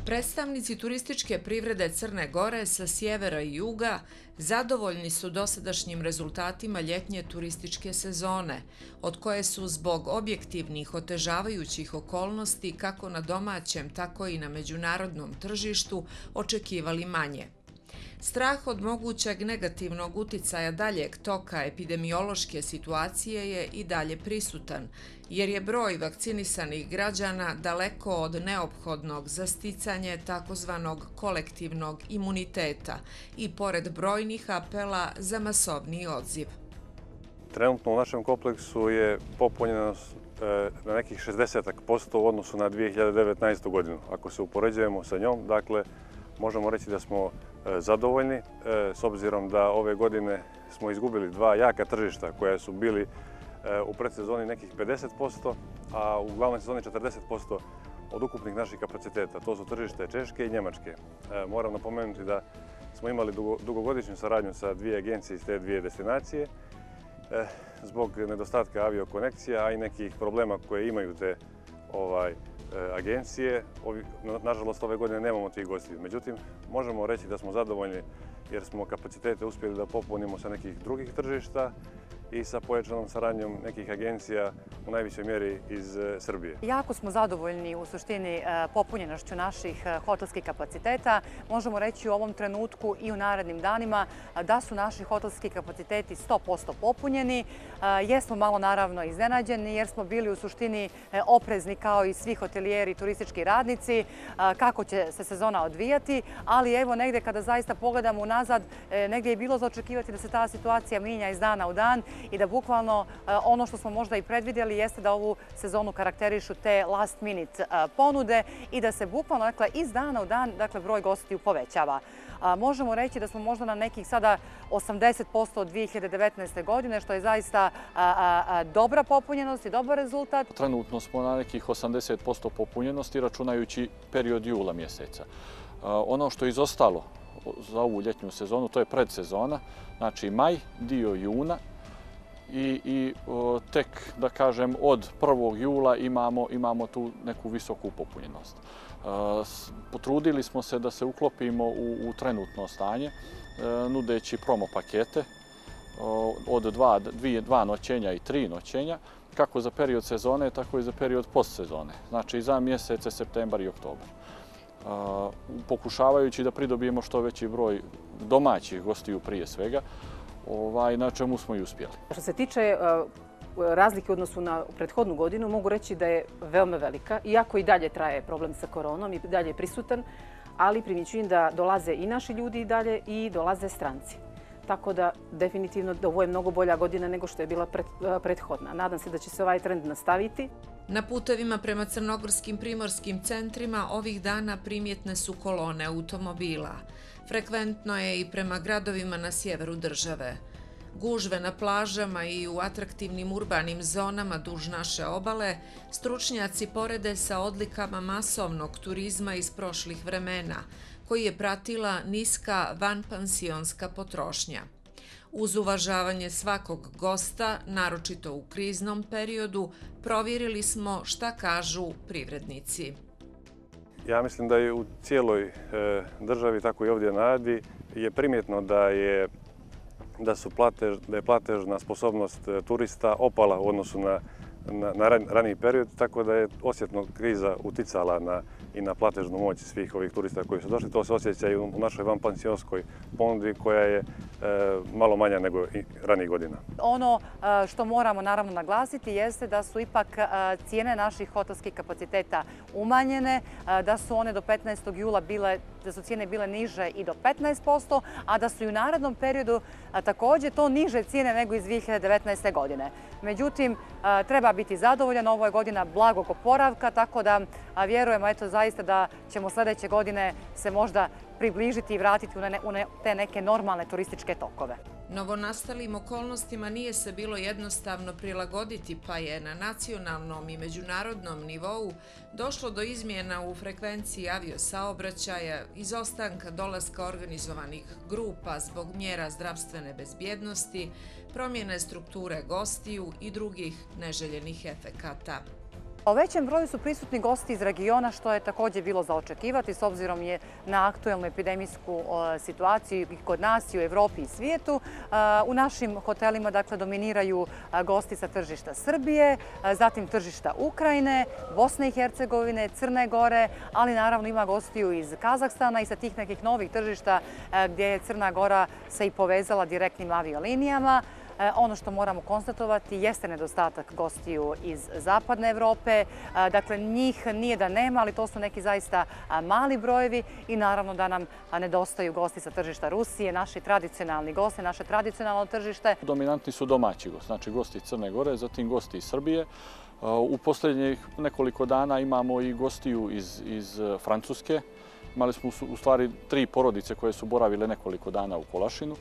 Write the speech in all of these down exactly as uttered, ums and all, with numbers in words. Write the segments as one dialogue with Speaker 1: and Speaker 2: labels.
Speaker 1: Predstavnici turističke privrede Crne Gore sa sjevera i juga zadovoljni su dosadašnjim rezultatima ljetnje turističke sezone, od koje su zbog objektivnih otežavajućih okolnosti kako na domaćem, tako i na međunarodnom tržištu očekivali manje. Strah od mogućeg negativnog uticaja daljeg toka epidemiološke situacije je i dalje prisutan, jer je broj vakcinisanih građana daleko od neophodnog za sticanje takozvanog kolektivnog imuniteta i pored brojnih apela za masovni odziv.
Speaker 2: Trenutno u našem kompleksu je popunjenost na nekih šezdeset posto u odnosu na dvije hiljade devetnaestu. godinu. Ako se upoređujemo sa njom, dakle, možemo reći da smo zadovoljni, s obzirom da ove godine smo izgubili dva jaka tržišta koja su bili u predsezoni nekih pedeset posto, a u glavnoj sezoni četrdeset posto od ukupnih naših kapaciteta. To su tržište Češke i Njemačke. Moram napomenuti da smo imali dugogodišnju saradnju sa dvije agencije iz te dvije destinacije. Zbog nedostatka aviokonekcija, a i nekih problema koje imaju te ovaj, agencije. Nažalost, ove godine nemamo tih gostiju. Međutim, možemo reći da smo zadovoljni jer smo kapacitete uspjeli da popunimo sa nekih drugih tržišta i sa pojačanom saradnjom nekih agencija u najvišoj mjeri iz Srbije.
Speaker 3: Jako smo zadovoljni u suštini popunjenošću naših hotelskih kapaciteta. Možemo reći u ovom trenutku i u narednim danima da su naši hotelski kapaciteti sto posto popunjeni. Jesmo malo naravno iznenađeni jer smo bili u suštini oprezni kao i svi hotelijeri i turistički radnici kako će se sezona odvijati, ali evo negdje kada zaista pogledamo unazad, negdje je bilo za očekivati da se ta situacija mijenja iz dana u dan i da bukvalno ono što smo možda i predvidjeli jeste da ovu sezonu karakterišu te last minute ponude i da se bukvalno dakle, iz dana u dan dakle, broj gostiju povećava. Možemo reći da smo možda na nekih sada osamdeset posto od dvije hiljade devetnaeste. godine, što je zaista dobra popunjenost i dobar rezultat.
Speaker 4: Trenutno smo na nekih osamdeset posto popunjenosti računajući period jula mjeseca. Ono što je izostalo za ovu ljetnju sezonu, to je predsezona, znači maj, dio juna, i, i o, tek, da kažem, od prvog jula imamo, imamo tu neku visoku popunjenost. E, potrudili smo se da se uklopimo u, u trenutno stanje, e, nudeći promo pakete o, od dva, dvije, dva noćenja i tri noćenja, kako za period sezone, tako i za period postsezone, znači za mjesece septembar i oktobar. E, pokušavajući da pridobijemo što veći broj domaćih gostiju prije svega, Ovaj, na čemu smo i uspjeli.
Speaker 5: Što se tiče uh, razlike u odnosu na prethodnu godinu, mogu reći da je veoma velika, iako i dalje traje problem sa koronom i dalje je prisutan, ali primjećujem da dolaze i naši ljudi i dalje i dolaze stranci. Tako da definitivno ovo je mnogo bolja godina nego što je bila pret, uh, prethodna. Nadam se da će se ovaj trend nastaviti.
Speaker 1: Na putevima prema crnogorskim primorskim centrima ovih dana primjetne su kolone automobila. Frekventno je i prema gradovima na sjeveru države. Gužve na plažama i u atraktivnim urbanim zonama duž naše obale stručnjaci porede sa odlikama masovnog turizma iz prošlih vremena, koji je pratila niska vanpansionska potrošnja. Uz uvažavanje svakog gosta, naročito u kriznom periodu, provjerili smo šta kažu privrednici.
Speaker 2: Ja mislim da je u cijeloj državi, tako i ovdje na Adi, je primjetno da je, da su platež, da je platežna sposobnost turista opala u odnosu na, na, na raniji period, tako da je osjetno kriza uticala na, i na platežnu moć svih ovih turista koji su došli. To se osjeća i u našoj vanpansionskoj ponudi koja je e, malo manja nego i ranijih godina.
Speaker 3: Ono što moramo naravno naglasiti jeste da su ipak cijene naših hotelskih kapaciteta umanjene, da su one do petnaestog jula bile, da su cijene bile niže i do petnaest posto, a da su i u narednom periodu također to niže cijene nego iz dvije hiljade devetnaeste. godine. Međutim, treba biti zadovoljan, ovo je godina blagog oporavka, tako da vjerujemo eto, zaista da ćemo sljedeće godine se možda približiti i vratiti u, ne, u ne, te neke normalne turističke tokove.
Speaker 1: Novonastalim okolnostima nije se bilo jednostavno prilagoditi, pa je na nacionalnom i međunarodnom nivou došlo do izmjena u frekvenciji aviosaobraćaja, izostanka dolaska organizovanih grupa zbog mjera zdravstvene bezbjednosti, promjene strukture gostiju i drugih neželjenih efekata.
Speaker 3: O većem broju su prisutni gosti iz regiona, što je također bilo za očekivati s obzirom je na aktuelnu epidemijsku situaciju i kod nas i u Evropi i svijetu. U našim hotelima dakle, dominiraju gosti sa tržišta Srbije, zatim tržišta Ukrajine, Bosne i Hercegovine, Crne Gore, ali naravno ima gostiju iz Kazahstana i sa tih nekih novih tržišta gdje je Crna Gora se i povezala direktnim aviolinijama. Ono što moramo konstatovati jeste nedostatak gostiju iz zapadne Evrope. Dakle, njih nije da nema, ali to su neki zaista mali brojevi i naravno da nam nedostaju gosti sa tržišta Rusije, naši tradicionalni gosti, naše tradicionalno tržište.
Speaker 4: Dominantni su domaći gosti, znači gosti iz Crne Gore, zatim gosti iz Srbije. U posljednjih nekoliko dana imamo i gostiju iz, iz Francuske. Imali smo u stvari tri porodice koje su boravile nekoliko dana u Kolašinu.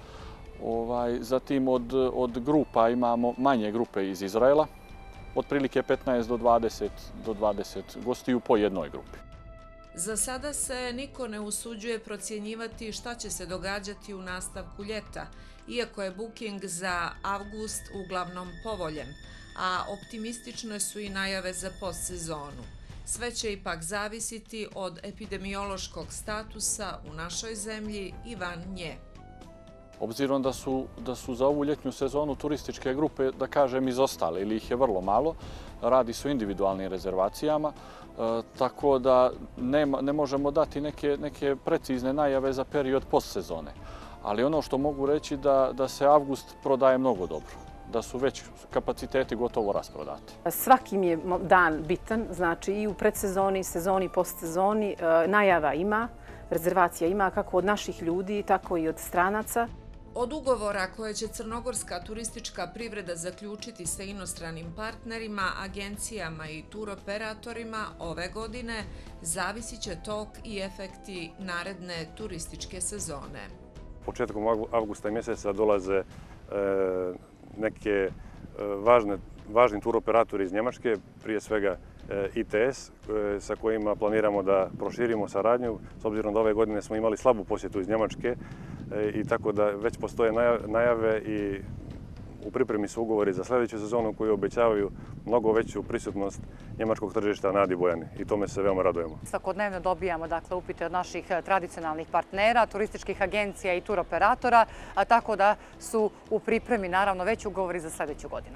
Speaker 4: Ovaj, zatim od, od grupa imamo manje grupe iz Izraela, otprilike petnaest do dvadeset, do dvadeset gostiju po jednoj grupi.
Speaker 1: Za sada se niko ne usuđuje procjenjivati šta će se događati u nastavku ljeta, iako je booking za avgust uglavnom povoljen, a optimistične su i najave za postsezonu. Sve će ipak zavisiti od epidemiološkog statusa u našoj zemlji i van nje.
Speaker 4: Obzirom da su, da su za ovu ljetnju sezonu turističke grupe, da kažem, izostale ili ih je vrlo malo, radi se o individualnim rezervacijama, e, tako da ne, ne možemo dati neke, neke precizne najave za period postsezone. Ali ono što mogu reći da, da se avgust prodaje mnogo dobro, da su već kapaciteti gotovo rasprodati.
Speaker 5: Svaki mi je dan bitan, znači i u predsezoni, sezoni, postsezoni, najava ima, rezervacija ima kako od naših ljudi, tako i od stranaca.
Speaker 1: Od ugovora koje će crnogorska turistička privreda zaključiti sa inostranim partnerima, agencijama i turoperatorima ove godine zavisit će tok i efekti naredne turističke sezone.
Speaker 2: Početkom avgusta mjeseca dolaze e, neke e, važne, važni turoperatori iz Njemačke, prije svega e, I T S, e, sa kojima planiramo da proširimo saradnju, s obzirom da ove godine smo imali slabu posjetu iz Njemačke e, i tako da već postoje najave i u pripremi su ugovori za sljedeću sezonu koji obećavaju mnogo veću prisutnost njemačkog tržišta na Adi Bojani i tome se veoma radujemo.
Speaker 3: Svakodnevno dobijamo dakle, upite od naših tradicionalnih partnera, turističkih agencija i turoperatora, a tako da su u pripremi naravno već ugovori za sljedeću godinu.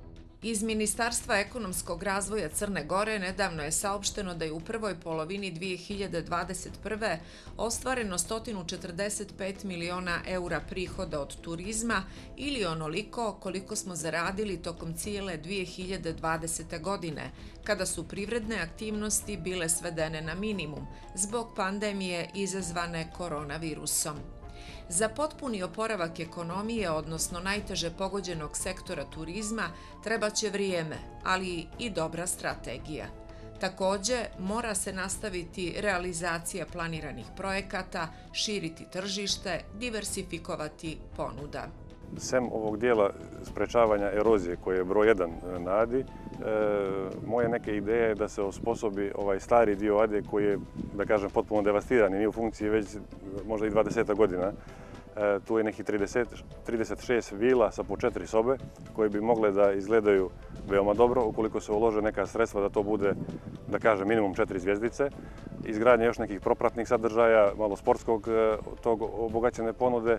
Speaker 1: Iz Ministarstva ekonomskog razvoja Crne Gore nedavno je saopšteno da je u prvoj polovini dvije hiljade dvadeset prve ostvareno sto četrdeset pet miliona eura prihoda od turizma ili onoliko koliko smo zaradili tokom cijele dvije hiljade dvadesete. godine, kada su privredne aktivnosti bile svedene na minimum zbog pandemije izazvane koronavirusom. Za potpuni oporavak ekonomije, odnosno najteže pogođenog sektora turizma, treba će vrijeme, ali i dobra strategija. Također, mora se nastaviti realizacija planiranih projekata, širiti tržište, diversifikovati ponuda.
Speaker 2: Sem ovog dijela sprečavanja erozije koje je broj jedan na Adi, e, moje neke ideje je da se osposobi ovaj stari dio Ade koji je, da kažem, potpuno devastiran i nije u funkciji već možda i dvadeset godina. E, tu je nekih trideset, trideset šest vila sa po četiri sobe koje bi mogle da izgledaju veoma dobro ukoliko se ulože neka sredstva da to bude, da kažem, minimum četiri zvjezdice. Izgradnja još nekih propratnih sadržaja, malo sportskog tog obogaćene ponude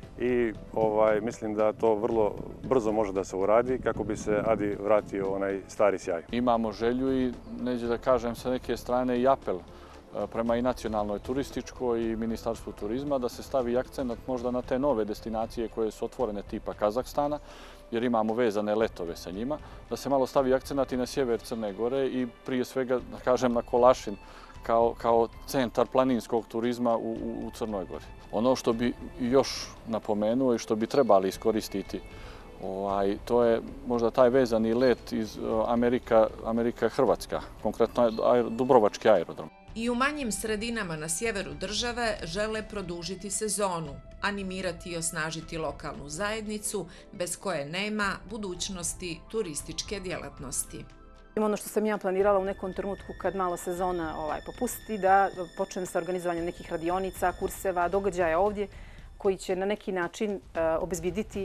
Speaker 2: i ovaj, mislim da to vrlo brzo može da se uradi kako bi se Adi vratio onaj stari sjaj.
Speaker 4: Imamo želju i, neđe da kažem, sa neke strane i apel prema i nacionalnoj turističkoj i Ministarstvu turizma da se stavi akcent možda na te nove destinacije koje su otvorene tipa Kazahstana, jer imamo vezane letove sa njima, da se malo stavi akcent i na sjever Crne Gore i prije svega, da kažem, na Kolašin kao, kao centar planinskog turizma u, u, u Crnoj Gori. Ono što bi još napomenuo i što bi trebali iskoristiti, ovaj, to je možda taj vezani let iz Amerika, Amerika-Hrvatska, konkretno Dubrovački aerodrom.
Speaker 1: I u manjim sredinama na sjeveru države žele produžiti sezonu, animirati i osnažiti lokalnu zajednicu bez koje nema budućnosti turističke djelatnosti.
Speaker 5: Ono što sam ja planirala u nekom trenutku kad malo sezona ovaj, popusti, da počnem sa organizovanjem nekih radionica, kurseva, događaja ovdje koji će na neki način uh, obezbjediti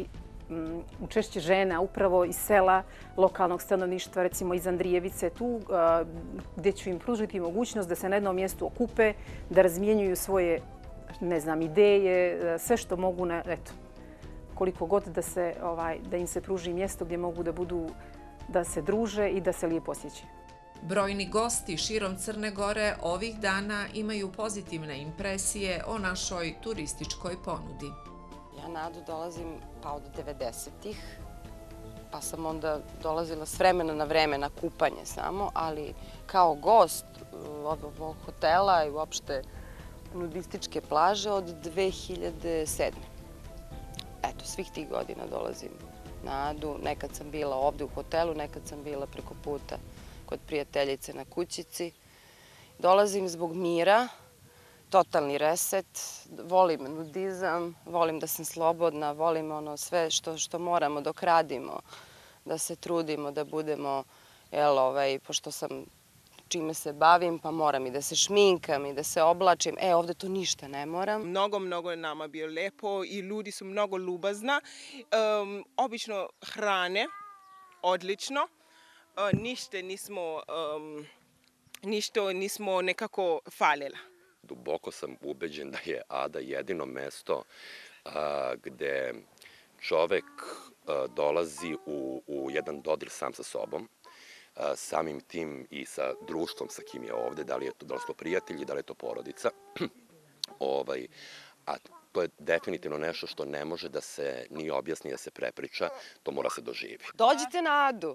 Speaker 5: učešće žena upravo iz sela, lokalnog stanovništva, recimo iz Andrijevice, tu gdje ću im pružiti mogućnost da se na jednom mjestu okupe, da razmijenjuju svoje, ne znam, ideje, sve što mogu, na, eto, koliko god da, se, ovaj, da im se pruži mjesto gdje mogu da budu, da se druže i da se lijepo osjećaju.
Speaker 1: Brojni gosti širom Crne Gore ovih dana imaju pozitivne impresije o našoj turističkoj ponudi.
Speaker 6: Ja na Adu dolazim pa od devedesetih, pa sam onda dolazila s vremena na vreme na kupanje samo, ali kao gost ovog hotela i uopšte nudističke plaže od dve hiljade sedme. Eto, svih tih godina dolazim na Adu. Nekad sam bila ovdje u hotelu, nekad sam bila preko puta kod prijateljice na kućici. Dolazim zbog mira, totalni reset, volim nudizam, volim da sam slobodna, volim ono sve što, što moramo dok radimo, da se trudimo, da budemo, jel, ovaj, pošto sam čime se bavim, pa moram i da se šminkam i da se oblačim. E, ovdje to ništa ne moram.
Speaker 7: Mnogo, mnogo je nama bio lepo i ljudi su mnogo ljubazna. Um, obično hrane, odlično. Uh, ništa nismo, um, ništa nismo nekako falila.
Speaker 8: Duboko sam ubeđen da je Ada jedino mesto a, gde čovek a, dolazi u, u jedan dodir sam sa sobom, a, samim tim i sa društvom sa kim je ovde, da li je to, da li su to prijatelji, da li je to porodica. ovaj, a to je definitivno nešto što ne može da se ni objasni, da se prepriča, to mora se doživi.
Speaker 6: Dođite na Adu!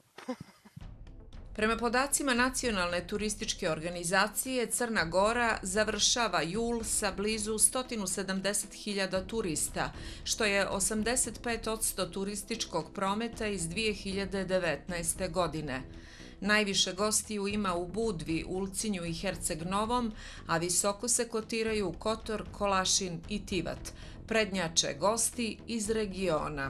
Speaker 1: Prema podacima Nacionalne turističke organizacije, Crna Gora završava jul sa blizu sto sedamdeset hiljada turista, što je osamdeset pet posto turističkog prometa iz dvije hiljade devetnaeste. godine. Najviše gostiju ima u Budvi, Ulcinju i Herceg Novom, a visoko se kotiraju Kotor, Kolašin i Tivat. Prednjače gosti iz regiona.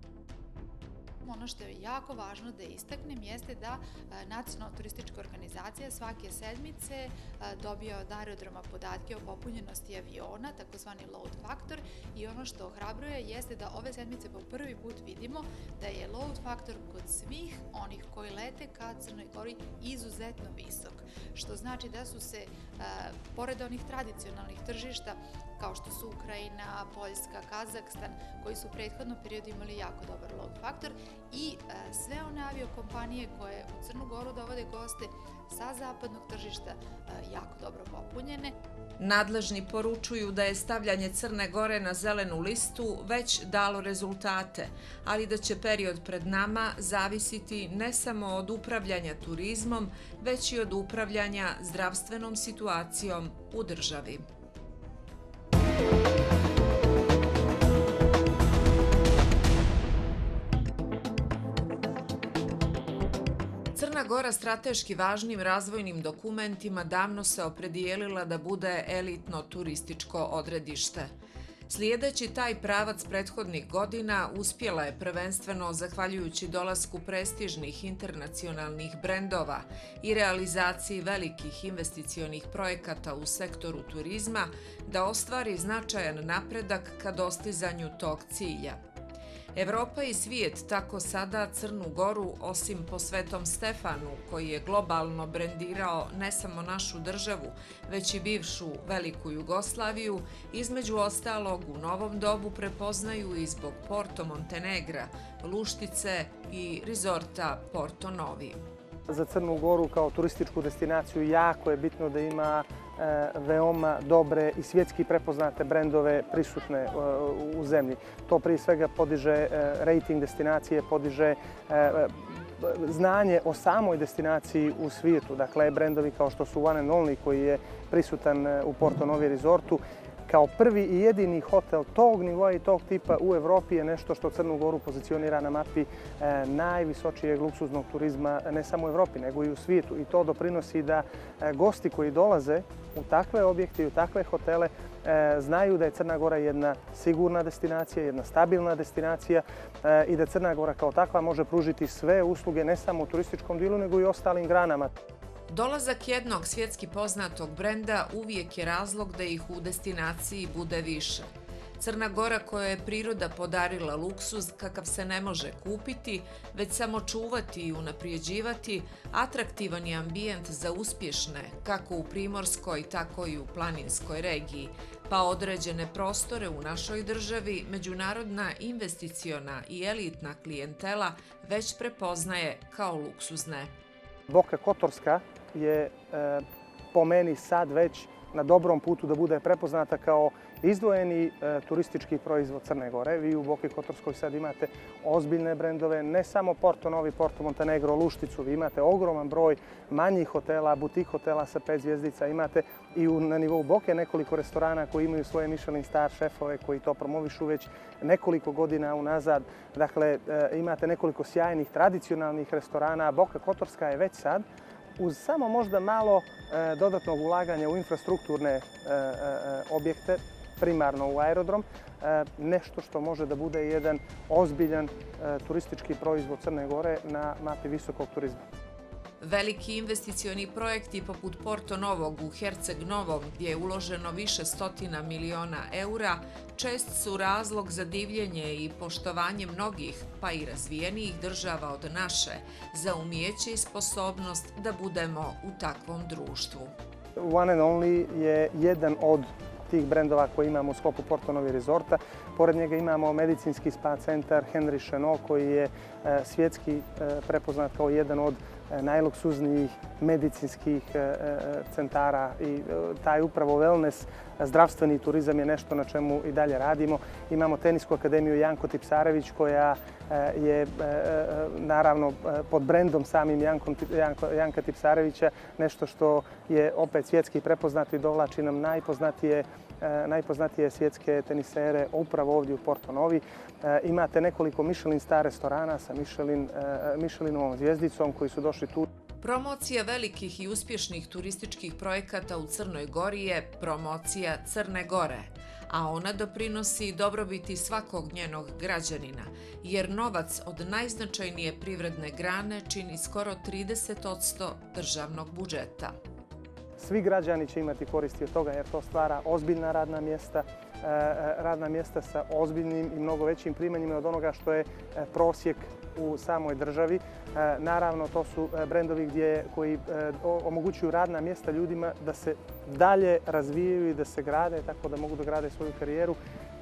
Speaker 9: Ono što je jako važno da istaknem jeste da Nacionalna turistička organizacija svake sedmice dobija od aerodroma podatke o popunjenosti aviona, takozvani load factor, i ono što ohrabruje jeste da ove sedmice po prvi put vidimo da je load factor kod svih onih koji lete ka Crnoj Gori izuzetno visok, što znači da su se, pored onih tradicionalnih tržišta, kao što su Ukrajina, Poljska, Kazakstan, koji su u prethodnom periodu imali jako dobar load faktor, i sve one aviokompanije koje u Crnu Goru dovode goste sa zapadnog tržišta jako dobro popunjene.
Speaker 1: Nadležni poručuju da je stavljanje Crne Gore na zelenu listu već dalo rezultate, ali da će period pred nama zavisiti ne samo od upravljanja turizmom, već i od upravljanja zdravstvenom situacijom u državi. Crna Gora strateški važnim razvojnim dokumentima davno se opredijelila da bude elitno turističko odredište. Slijedeći taj pravac prethodnih godina uspjela je prvenstveno zahvaljujući dolasku prestižnih internacionalnih brendova i realizaciji velikih investicionih projekata u sektoru turizma da ostvari značajan napredak ka dostizanju tog cilja. Evropa i svijet tako sada Crnu Goru, osim po Svetom Stefanu, koji je globalno brendirao ne samo našu državu, već i bivšu Veliku Jugoslaviju, između ostalog u novom dobu prepoznaju i zbog Porto Montenegra, Luštice i rezorta Porto Novi.
Speaker 10: Za Crnu Goru kao turističku destinaciju jako je bitno da ima veoma dobre i svjetski prepoznate brendove prisutne u zemlji. To prije svega podiže rating destinacije, podiže znanje o samoj destinaciji u svijetu. Dakle, brendovi kao što su One and Only, koji je prisutan u Porto Novi resortu, kao prvi i jedini hotel tog nivoa i tog tipa u Evropi, je nešto što Crnu Goru pozicionira na mapi najvisočijeg luksuznog turizma ne samo u Evropi, nego i u svijetu. I to doprinosi da gosti koji dolaze u takve objekte i u takve hotele znaju da je Crna Gora jedna sigurna destinacija, jedna stabilna destinacija i da Crna Gora kao takva može pružiti sve usluge ne samo u turističkom dijelu, nego i ostalim granama.
Speaker 1: Dolazak jednog svjetski poznatog brenda uvijek je razlog da ih u destinaciji bude više. Crna Gora kojoj je priroda podarila luksuz kakav se ne može kupiti, već samo čuvati i unaprijeđivati, atraktivan je ambijent za uspješne, kako u primorskoj, tako i u planinskoj regiji, pa određene prostore u našoj državi međunarodna investiciona i elitna klijentela već prepoznaje kao luksuzne.
Speaker 10: Boka Kotorska je e, po meni sad već na dobrom putu da bude prepoznata kao izdvojeni e, turistički proizvod Crne Gore. Vi u Boki Kotorskoj sad imate ozbiljne brendove, ne samo Porto Novi, Porto Montenegro, Lušticu, vi imate ogroman broj manjih hotela, butik hotela sa pet zvjezdica, imate i u, na nivou Boke nekoliko restorana koji imaju svoje Michelin star šefove koji to promovišu već nekoliko godina unazad. Dakle, e, imate nekoliko sjajnih tradicionalnih restorana. Boka Kotorska je već sad uz samo možda malo e, dodatnog ulaganja u infrastrukturne e, e, objekte, primarno u aerodrom, e, nešto što može da bude jedan ozbiljan e, turistički proizvod Crne Gore na mapi visokog turizma.
Speaker 1: Veliki investicioni projekti poput Porto Novog u Herceg Novom, gdje je uloženo više stotina miliona eura, čest su razlog za divljenje i poštovanje mnogih, pa i razvijenijih država od naše, za umijeće i sposobnost da budemo u takvom društvu.
Speaker 10: One and Only je jedan od tih brendova koje imamo u sklopu Porto Novi Resorta. Pored njega imamo medicinski spa centar Henri Chenot koji je svjetski prepoznat kao jedan od najluksuznijih medicinskih centara i taj upravo wellness, zdravstveni turizam je nešto na čemu i dalje radimo. Imamo tenisku akademiju Janko Tipsarević koja je naravno pod brendom samim Janka Tipsarevića nešto što je opet svjetski prepoznato i dovlači nam najpoznatije najpoznatije svjetske tenisere upravo ovdje u Porto Novi. Imate nekoliko Michelin star restorana sa Michelin, Michelinovom zvijezdicom koji su došli tu.
Speaker 1: Promocija velikih i uspješnih turističkih projekata u Crnoj Gori je promocija Crne Gore, a ona doprinosi dobrobiti svakog njenog građanina, jer novac od najznačajnije privredne grane čini skoro trideset posto državnog budžeta.
Speaker 10: Svi građani će imati koristi od toga jer to stvara ozbiljna radna mjesta, radna mjesta sa ozbiljnim i mnogo većim primanjima od onoga što je prosjek u samoj državi. Naravno, to su brendovi gdje, koji omogućuju radna mjesta ljudima da se dalje razvijaju i da se grade, tako da mogu da grade svoju karijeru.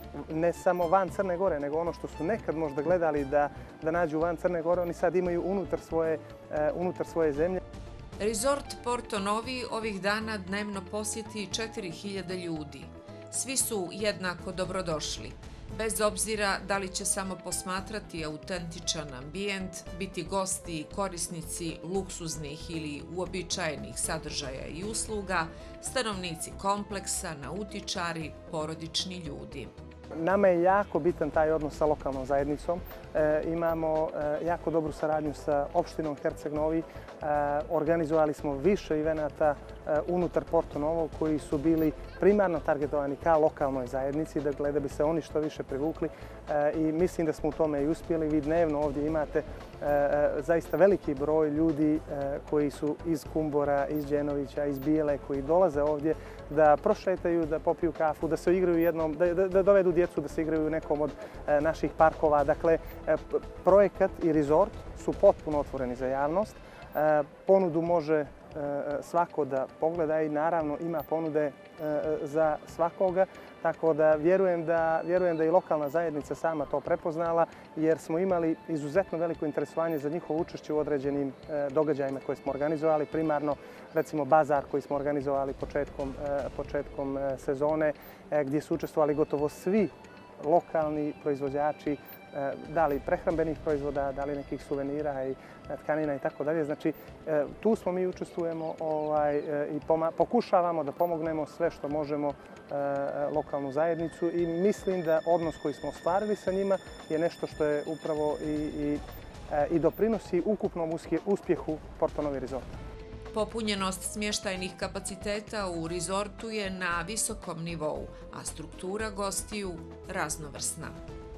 Speaker 10: Ne samo van Crne Gore, nego ono što su nekad možda gledali da, da nađu van Crne Gore, oni sad imaju unutar svoje, unutar svoje zemlje.
Speaker 1: Resort Porto Novi ovih dana dnevno posjeti četiri hiljade ljudi. Svi su jednako dobrodošli, bez obzira da li će samo posmatrati autentičan ambijent, biti gosti i korisnici luksuznih ili uobičajenih sadržaja i usluga, stanovnici kompleksa, nautičari, porodični ljudi.
Speaker 10: Nama je jako bitan taj odnos sa lokalnom zajednicom. E, imamo e, jako dobru saradnju sa opštinom Herceg Novi. E, organizovali smo više evenata e, unutar Porto Novog koji su bili primarno targetovani ka lokalnoj zajednici, dakle da bi se oni što više privukli e, i mislim da smo u tome i uspjeli. Vi dnevno ovdje imate e, zaista veliki broj ljudi e, koji su iz Kumbora, iz Đenovića, iz Bijele, koji dolaze ovdje da prošetaju, da popiju kafu, da se igraju jednom, da, da, da dovedu djecu da se igraju u nekom od e, naših parkova. Dakle, e, projekat i resort su potpuno otvoreni za javnost. E, ponudu može e, svako da pogleda i naravno ima ponude e, za svakoga. Tako da vjerujem, da vjerujem da i lokalna zajednica sama to prepoznala jer smo imali izuzetno veliko interesovanje za njihovo učešće u određenim e, događajima koje smo organizovali. Primarno recimo bazar koji smo organizovali početkom, e, početkom e, sezone e, gdje su učestvovali gotovo svi lokalni proizvođači, e, da li prehrambenih proizvoda, da li nekih suvenira i tkanina i tako dalje. Znači, e, tu smo mi učestvujemo ovaj, e, i poma pokušavamo da pomognemo sve što možemo e, lokalnu zajednicu i mislim da odnos koji smo ostvarili sa njima je nešto što je upravo i, i, e, i doprinosi ukupnom uspjehu Porto Novi Resorta.
Speaker 1: Popunjenost smještajnih kapaciteta u rezortu je na visokom nivou, a struktura gostiju raznovrsna.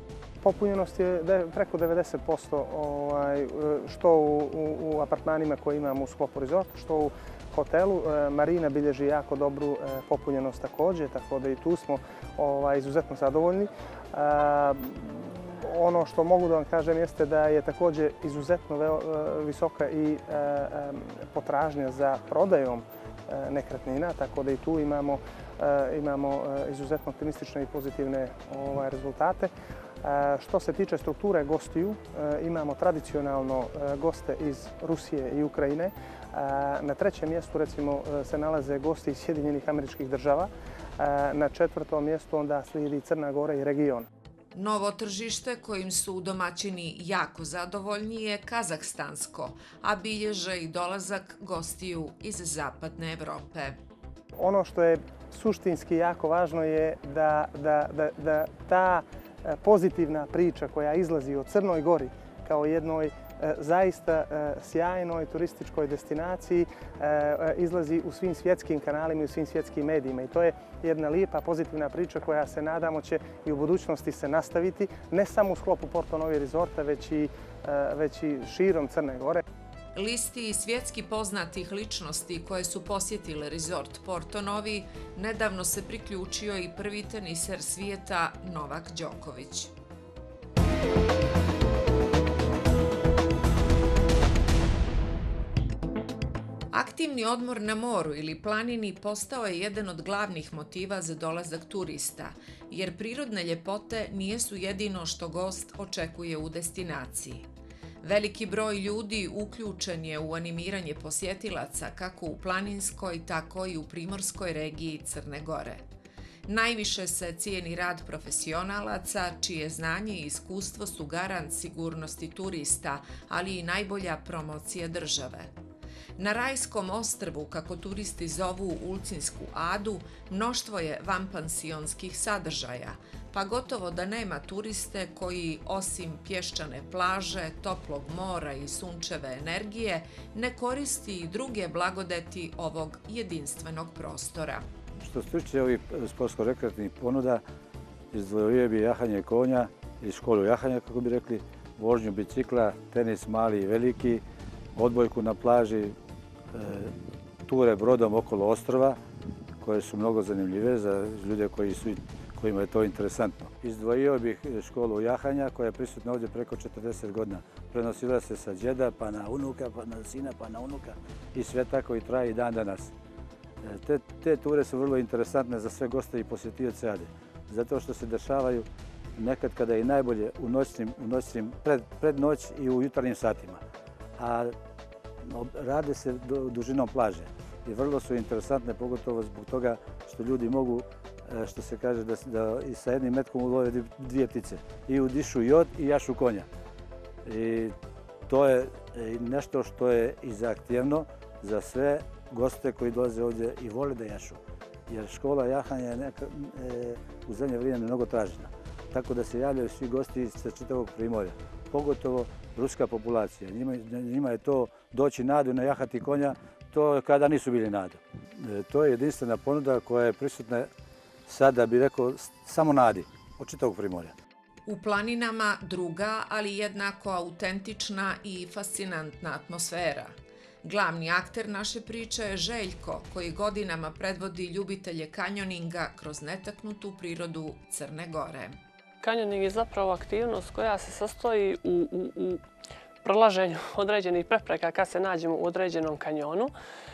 Speaker 10: Popunjenost je preko devedeset posto, što u apartmanima koje imamo u sklopu rezorta, što u hotelu. Marina bilježi jako dobru popunjenost također, tako da i tu smo izuzetno zadovoljni. Ono što mogu da vam kažem jeste da je također izuzetno visoka i potražnja za prodajom nekretnina, tako da i tu imamo, imamo izuzetno optimistične i pozitivne rezultate. Što se tiče strukture gostiju, imamo tradicionalno goste iz Rusije i Ukrajine. Na trećem mjestu recimo se nalaze gosti iz Sjedinjenih Američkih Država. Na četvrtom mjestu onda slijedi Crna Gora i region.
Speaker 1: Novo tržište kojim su domaćini jako zadovoljni je kazahstansko, a bilježe i dolazak gostiju iz zapadne Evrope.
Speaker 10: Ono što je suštinski jako važno je da, da, da, da ta pozitivna priča koja izlazi o Crnoj Gori kao jednoj zaista sjajnoj turističkoj destinaciji izlazi u svim svjetskim kanalima i u svim svjetskim medijima. I to je jedna lijepa pozitivna priča koja se nadamo će i u budućnosti se nastaviti, ne samo u sklopu Porto Novi Resorta, već i, već i širom Crne Gore.
Speaker 1: Listi svjetski poznatih ličnosti koje su posjetile rezort Porto Novi nedavno se priključio i prvi teniser svijeta Novak Đoković. Aktivni odmor na moru ili planini postao je jedan od glavnih motiva za dolazak turista, jer prirodne ljepote nijesu jedino što gost očekuje u destinaciji. Veliki broj ljudi uključen je u animiranje posjetilaca kako u planinskoj, tako i u primorskoj regiji Crne Gore. Najviše se cijeni rad profesionalaca, čije znanje i iskustvo su garant sigurnosti turista, ali i najbolja promocija države. Na Rajskom ostrvu, kako turisti zovu Ulcinsku adu, mnoštvo je vanpansionskih sadržaja, pa gotovo da nema turiste koji, osim pješčane plaže, toplog mora i sunčeve energije, ne koristi i druge blagodeti ovog jedinstvenog prostora.
Speaker 11: Što se tiče ovih sportsko-rekreativnih ponuda, izdvojio bi jahanje konja i školu jahanja, kako bi rekli, vožnju bicikla, tenis mali i veliki, odbojku na plaži, ture brodom okolo ostrova, koje su mnogo zanimljive za ljude koji su, kojima je to interesantno. Izdvojio bih školu jahanja koja je prisutna ovdje preko četrdeset godina. Prenosila se sa djeda pa na unuka, pa na sina, pa na unuka i sve tako i traje i dan danas. Te, te ture su vrlo interesantne za sve goste i posjetioce ade, zato što se dešavaju nekad kada je i najbolje u noćnim, u noćnim pred, pred noć i u jutarnjim satima. A rade se dužinom plaže i vrlo su interesantne, pogotovo zbog toga što ljudi mogu, što se kaže, da, da i sa jednim metkom ulove dvije ptice. I udišu jod i jašu konja. I to je nešto što je i zahtjevno za sve goste koji dolaze ovdje i vole da jašu. Jer škola jahanja je neka, e, u zadnje vrijeme mnogo tražena. Tako da se javljaju svi gosti sa čitavog Primorja. Pogotovo ruska populacija. Njima, njima je to doći na adu, najahati konja, to kada nisu bili na adu. E, to je jedinstvena ponuda koja je prisutna sada, bih rekao, samo na adi, od čitavog Primorja.
Speaker 1: U planinama druga, ali jednako autentična i fascinantna atmosfera. Glavni akter naše priče je Željko, koji godinama predvodi ljubitelje kanjoninga kroz netaknutu prirodu Crne Gore.
Speaker 12: Kanjoning je zapravo aktivnost koja se sastoji u, u, u prolaženju određenih prepreka kad se nađemo u određenom kanjonu.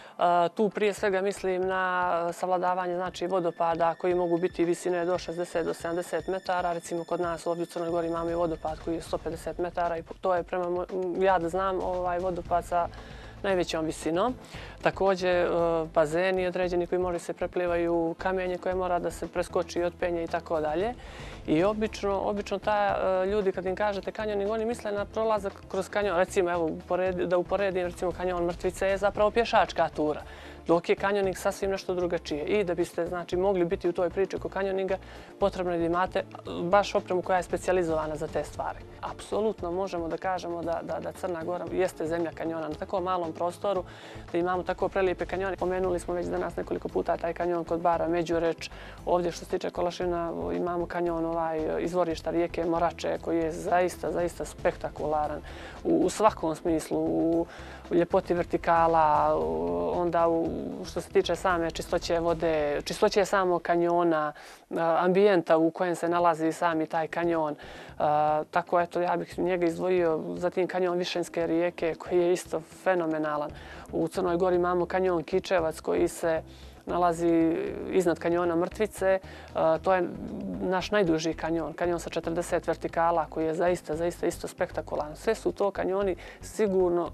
Speaker 12: Tu prije svega mislim na savladavanje znači, vodopada koji mogu biti visine do šezdeset do sedamdeset metara. Recimo kod nas ovdje u Crnoj Gori imamo i vodopad koji je sto pedeset metara i to je prema, ja da znam, ovaj vodopad sa najvećom visinom. Također bazeni određeni koji moraju se preplivaju, kamenje koje mora da se preskoči i otpenje i tako dalje. I obično, obično ta ljudi kad im kažete kanjoning, oni misle na prolazak kroz kanjon. Recimo, evo, da uporedim, recimo kanjon Mrtvice je zapravo pješačka tura, dok je kanjoning sasvim nešto drugačije. I da biste znači, mogli biti u toj priči oko kanjoninga, potrebno je da imate baš opremu koja je specijalizovana za te stvari. Apsolutno možemo da kažemo da, da, da Crna Gora jeste zemlja kanjona. Na tako malom tom prostoru, da imamo tako prelijepe kanjone. Pomenuli smo već danas nekoliko puta taj kanjon kod bara Međureč. Ovdje što se tiče Kolašina imamo kanjon ovaj, izvorišta rijeke Morače koji je zaista, zaista spektakularan u svakom smislu, u ljepoti vertikala, onda što se tiče same čistoće vode, čistoće samog kanjona, ambijenta u kojem se nalazi sami taj kanjon. Tako eto, ja bih njega izdvojio, zatim kanjon Višenske rijeke koji je isto fenomenalan. U Crnoj Gori imamo kanjon Kičevac koji se nalazi iznad kanjona Mrtvice. To je naš najduži kanjon, kanjon sa četrdeset vertikala koji je zaista, zaista isto spektakularan. Sve su to kanjoni sigurno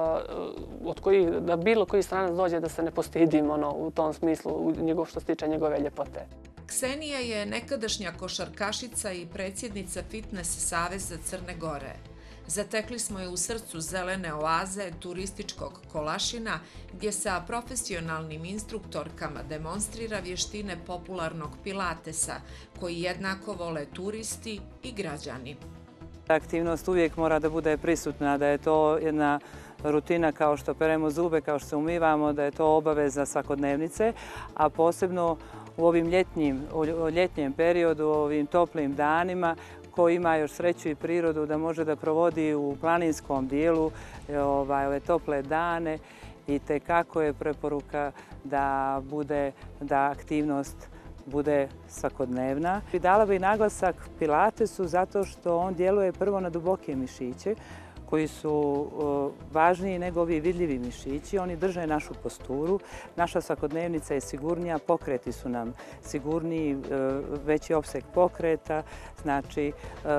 Speaker 12: od kojih da bilo koji stranac dođe da se ne postidimo u tom smislu što se tiče njegove ljepote.
Speaker 1: Ksenija je nekadašnja košarkašica i predsjednica Fitness saveza Crne Gore. Zatekli smo je u srcu zelene oaze turističkog Kolašina, gdje sa profesionalnim instruktorkama demonstrira vještine popularnog pilatesa, koji jednako vole turisti i građani.
Speaker 13: Aktivnost uvijek mora da bude prisutna, da je to jedna rutina kao što peremo zube, kao što se umivamo, da je to obaveza svakodnevnice, a posebno u ovim ljetnjim, u ljetnjem periodu, u ovim toplim danima, ko ima još sreću i prirodu da može da provodi u planinskom dijelu ovaj, ove tople dane i tekako je preporuka da bude, da aktivnost bude svakodnevna. Dala bi naglasak pilatesu zato što on djeluje prvo na duboke mišiće koji su važniji nego ovi vidljivi mišići. Oni drže našu posturu, naša svakodnevnica je sigurnija, pokreti su nam sigurniji, veći opseg pokreta. Znači,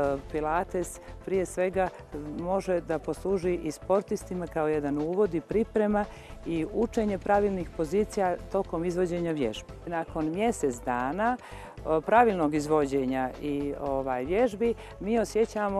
Speaker 13: pilates prije svega može da posluži i sportistima kao jedan uvod i priprema i učenje pravilnih pozicija tokom izvođenja vježbi. Nakon mjesec dana pravilnog izvođenja i ovaj, vježbi mi osjećamo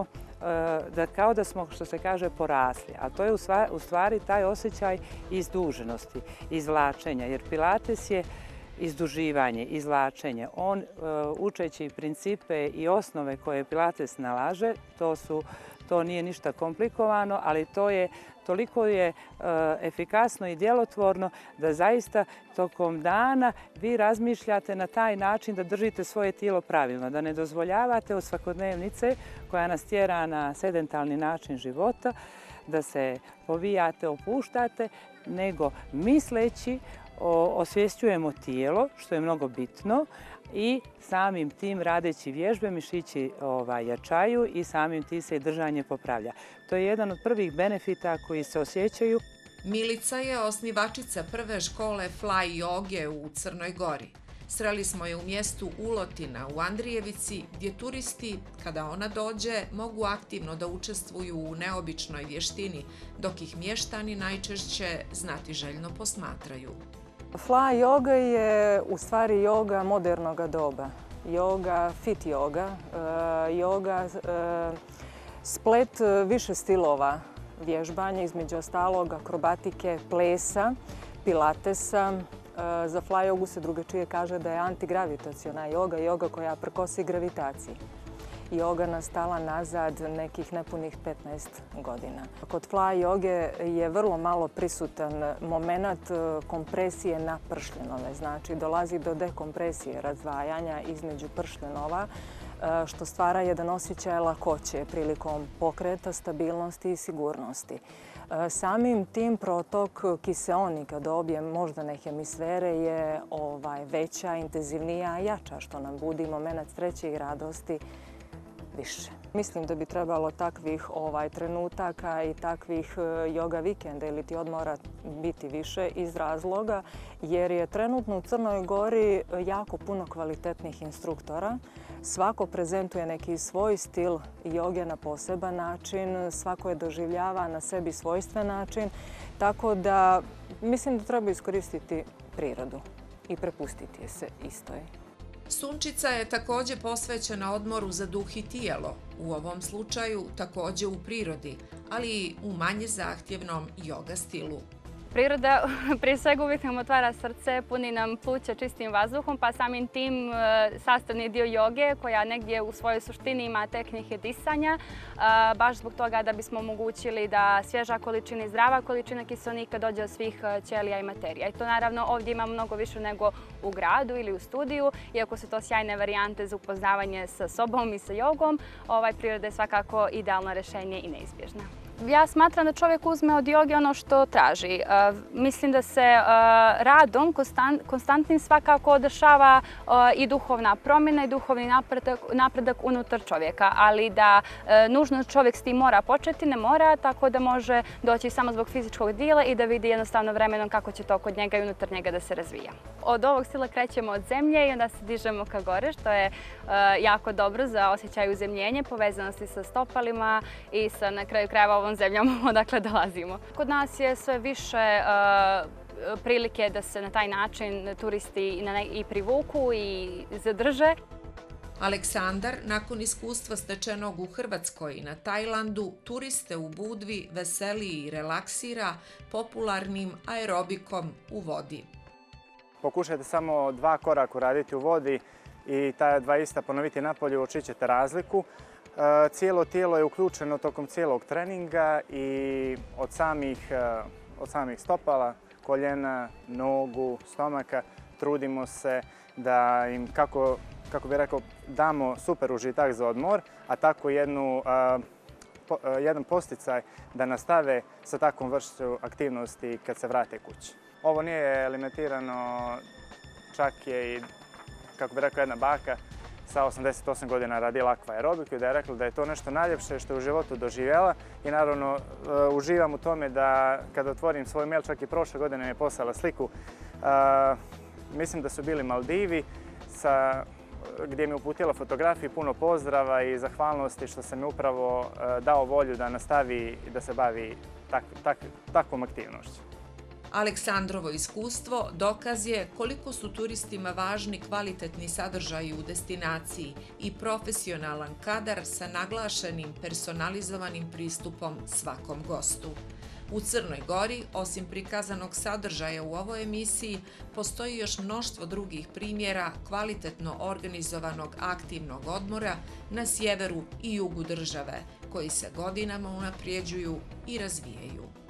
Speaker 13: da kao da smo, što se kaže, porasli. A to je u stvari taj osjećaj izduženosti, izvlačenja. Jer pilates je izduživanje, izvlačenje. On, učeći principe i osnove koje pilates nalaže, to, su, to nije ništa komplikovano, ali to je toliko je efikasno i djelotvorno da zaista tokom dana vi razmišljate na taj način da držite svoje tijelo pravilno, da ne dozvoljavate od svakodnevnice koja nas tjera na sedentalni način života, da se povijate, opuštate, nego misleći osvješćujemo tijelo, što je mnogo bitno, i samim tim radeći vježbe mišići ovaj, jačaju i samim tim se i držanje popravlja. To je jedan od prvih benefita koji se osjećaju.
Speaker 1: Milica je osnivačica prve škole Fly joge u Crnoj Gori. Sreli smo je u mjestu Ulotina u Andrijevici, gdje turisti, kada ona dođe, mogu aktivno da učestvuju u neobičnoj vještini, dok ih mještani najčešće znatiželjno posmatraju.
Speaker 14: Fly yoga je u stvari joga modernog doba. Yoga, fit yoga, yoga, splet više stilova vježbanja, između ostalog akrobatike, plesa, pilatesa. Za fly jogu se drugačije kaže da je antigravitaciona joga, joga koja prkosi gravitaciji. Joga nastala nazad nekih nepunih petnaest godina. Kod fly joge je vrlo malo prisutan moment kompresije na pršljenove. Znači, dolazi do dekompresije, razdvajanja između pršljenova, što stvara jedan osjećaj lakoće prilikom pokreta, stabilnosti i sigurnosti. Samim tim protok kiseonika do obje moždane hemisfere je ovaj, veća, intenzivnija, jača, što nam budi moment sreće i radosti više. Mislim da bi trebalo takvih ovaj, trenutaka i takvih joga vikenda ili ti odmora biti više iz razloga jer je trenutno u Crnoj Gori jako puno kvalitetnih instruktora. Svako prezentuje neki svoj stil joge na poseban način, svako je doživljava na sebi svojstven način, tako da mislim da treba iskoristiti prirodu i prepustiti je se istoj.
Speaker 1: Sunčica je također posvećena odmoru za duh i tijelo, u ovom slučaju također u prirodi, ali i u manje zahtjevnom joga stilu.
Speaker 15: Priroda prije svega uvijek nam otvara srce, puni nam pluća čistim vazduhom, pa samim tim sastavni dio joge koja negdje u svojoj suštini ima tehnike disanja, baš zbog toga da bismo omogućili da svježa količina i zdrava količina kiselnika dođe od svih ćelija i materija. I to naravno ovdje ima mnogo više nego u gradu ili u studiju, iako su to sjajne varijante za upoznavanje sa sobom i sa jogom, ovaj priroda je svakako idealno rješenje i neizbježna. Ja smatram da čovjek uzme od joge ono što traži. Mislim da se radom konstantnim svakako dešava i duhovna promjena i duhovni napredak unutar čovjeka, ali da nužno čovjek s tim mora početi, ne mora, tako da može doći samo zbog fizičkog dijela i da vidi jednostavno vremenom kako će to kod njega i unutar njega da se razvija. Od ovog stila krećemo od zemlje i onda se dižemo ka gore, što je jako dobro za osjećaj uzemljenja, povezanosti sa stopalima i sa na kraju krajeva ovom zemljom odakle dolazimo. Kod nas je sve više prilike da se na taj način turisti i privuku i zadrže.
Speaker 1: Aleksandar, nakon iskustva stečenog u Hrvatskoj i na Tajlandu, turiste u Budvi veseli i relaksira popularnim aerobikom u vodi.
Speaker 16: Pokušajte samo dva koraka uraditi u vodi i ta dva ista ponoviti napolje, uočit ćete razliku. Cijelo tijelo je uključeno tokom cijelog treninga i od samih, od samih stopala, koljena, nogu, stomaka trudimo se da im, kako, kako bih rekao, damo super užitak za odmor, a tako jednu, po, jedan posticaj da nastave sa takvom vršću aktivnosti kad se vrate kući. Ovo nije limitirano, čak je i, kako bih rekao, jedna baka sa osamdeset osam godina radila akva aerobiku i da je rekla da je to nešto najljepše što je u životu doživjela i naravno uh, uživam u tome da kada otvorim svoj mail, čak i prošle godine mi je poslala sliku, uh, mislim da su bili Maldivi, sa, gdje mi je uputila fotografiju, puno pozdrava i zahvalnosti što sam mi upravo uh, dao volju da nastavi i da se bavi tak, tak, takvom aktivnošću.
Speaker 1: Aleksandrovo iskustvo dokaz je koliko su turistima važni kvalitetni sadržaji u destinaciji i profesionalan kadar sa naglašenim personalizovanim pristupom svakom gostu. U Crnoj Gori, osim prikazanog sadržaja u ovoj emisiji, postoji još mnoštvo drugih primjera kvalitetno organizovanog aktivnog odmora na sjeveru i jugu države, koji se godinama unaprijeđuju i razvijaju.